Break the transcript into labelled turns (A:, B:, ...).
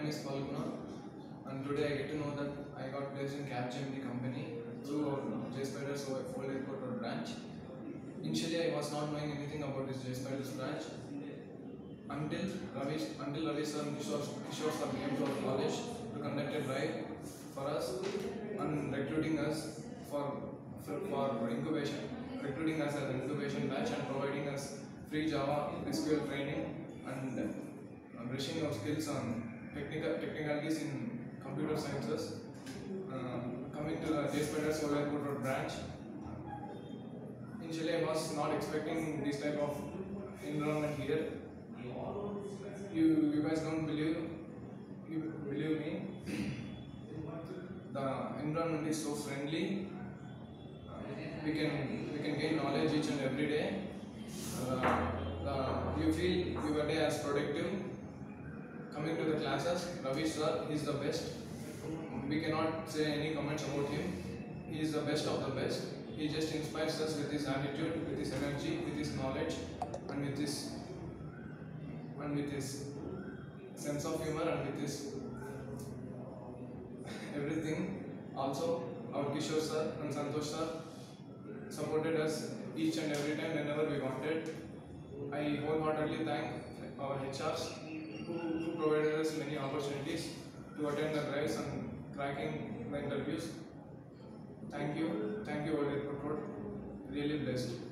A: is Phalguna, and today I get to know that I got placed in Capgemini company through our Jspiders Old Airport Road branch. Initially, I was not knowing anything about this Jspiders branch until Ravi sir and Kishore sir came to our college to conduct a drive for us and recruiting us for incubation, recruiting us as an incubation batch and providing us free Java SQL training and brushing our skills on technicalities in computer sciences. Coming to the Jspiders Old Airport Road branch, initially I was not expecting this type of environment here. You guys don't believe me. The environment is so friendly. We can gain knowledge each and every day. You feel your day as productive. Coming to the classes, Ravi sir is the best. We cannot say any comments about him. He is the best of the best. He just inspires us with his attitude, with his energy, with his knowledge, and with his sense of humor, and with his everything. Also, our Kishore sir and Santosh sir supported us each and every time whenever we wanted. I wholeheartedly thank our HRs who provided us many opportunities to attend the drives and cracking the interviews. Thank you, Old Airport Road. Really blessed.